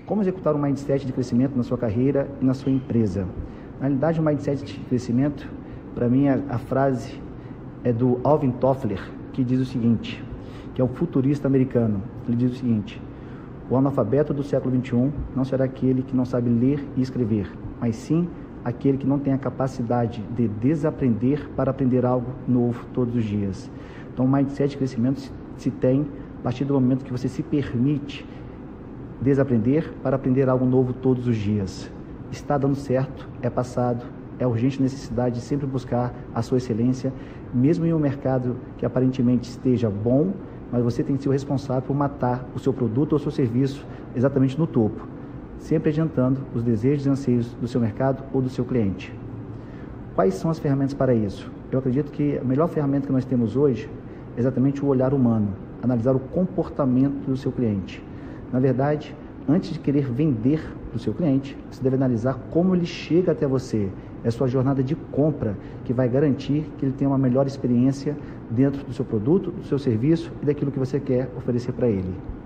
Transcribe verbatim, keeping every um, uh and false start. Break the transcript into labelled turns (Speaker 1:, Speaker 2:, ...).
Speaker 1: Como executar um mindset de crescimento na sua carreira e na sua empresa? Na realidade, o mindset de crescimento, para mim, a, a frase é do Alvin Toffler, que diz o seguinte, que é um futurista americano. Ele diz o seguinte: o analfabeto do século vinte e um não será aquele que não sabe ler e escrever, mas sim aquele que não tem a capacidade de desaprender para aprender algo novo todos os dias. Então, o mindset de crescimento se, se tem a partir do momento que você se permite desaprender para aprender algo novo todos os dias. Está dando certo, é passado, é urgente necessidade de sempre buscar a sua excelência, mesmo em um mercado que aparentemente esteja bom, mas você tem que ser o responsável por matar o seu produto ou o seu serviço exatamente no topo, sempre adiantando os desejos e anseios do seu mercado ou do seu cliente. Quais são as ferramentas para isso? Eu acredito que a melhor ferramenta que nós temos hoje é exatamente o olhar humano, analisar o comportamento do seu cliente. Na verdade, antes de querer vender para o seu cliente, você deve analisar como ele chega até você. É a sua jornada de compra que vai garantir que ele tenha uma melhor experiência dentro do seu produto, do seu serviço e daquilo que você quer oferecer para ele.